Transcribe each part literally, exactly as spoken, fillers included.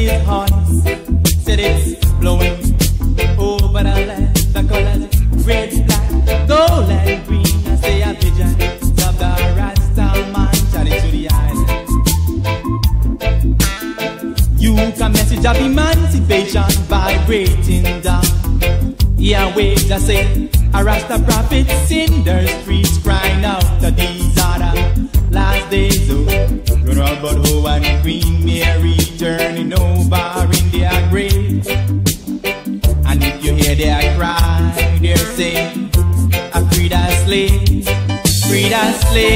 it hoist. Said it's blowing over the land. The colors red, black, gold and green. I say a vision of the Rasta man shining to the island. You can message of emancipation vibrating down. Yeah, wait, just say a Rasta prophets in the streets crying out to these other last days. Oh, gonna about how and Queen Mary turning over in their grave. And if you hear their cry, they're saying, I free the slaves, free the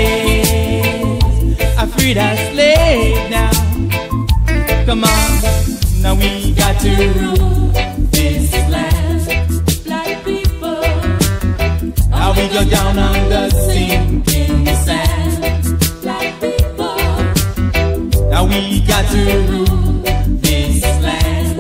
slaves, I free the slave now. Come on, now we got to rule this land. Black people, now we go down on the sinking sand. Black people, now we got to rule this land.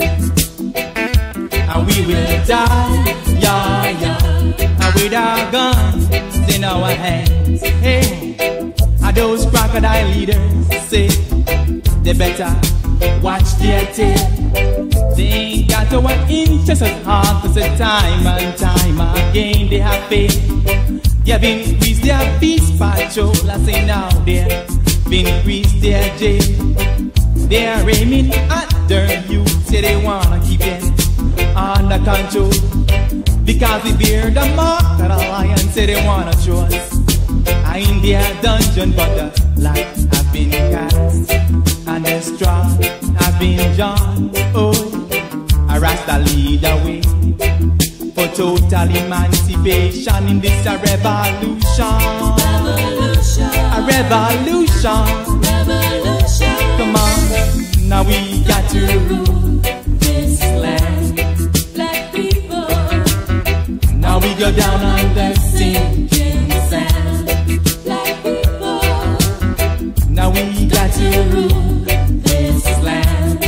And we will die, yeah, yeah, and with our guns in our hands. Hey, are those crocodile leaders say they better watch their tail? They ain't got our interest at heart, cause the time and time again they have failed. They have increased their peace patrol, I say now they've increased their jail. They are aiming at their youth, say they wanna keep it under control. Because we bear the mark of the lion, say they wanna show us in their dungeon, but the lights have been cast and the straw has been drawn. Oh, a Rasta lead the way for total emancipation in this a revolution. Revolution. A revolution. Revolution. Come on, now we got to rule this land. Black people, now we go down on the sinking sand. Black people, now we got to rule this land.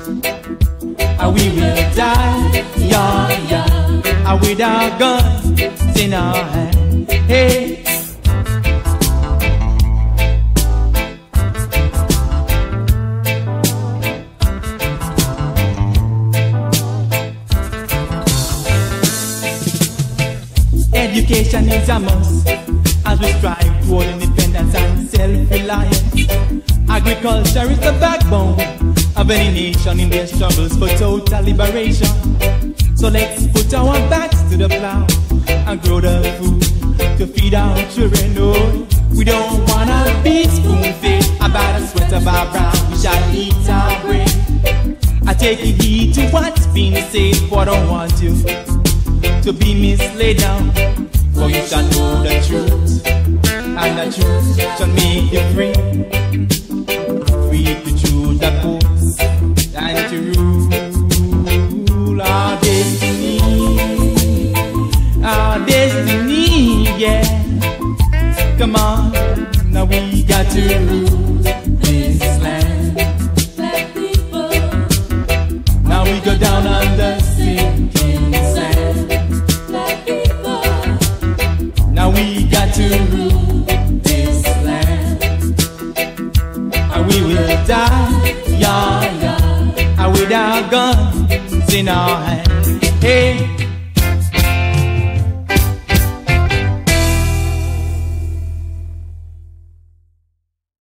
And we will die, yeah, yeah, and with our guns in our hand. Hey. Education is a must as we strive toward independence and self-reliance. Agriculture is the backbone of any nation in their struggles for total liberation. So let's put our backs to the plow and grow the food to feed our children. Oh, we don't wanna be spoon-fed about the sweat of our brow. We shall eat our bread. I take heed to what's being said, for I don't want you to be misled now. For you shall know the truth, and the truth shall make you free. Free to choose the course and to rule our destiny. Our destiny, yeah. Come on, now we got to rule this land. Black people, now we go down on the sinking sand. Black people, now we got to rule this land. And we will die, yeah, yeah, and with our guns in our hands. Hey.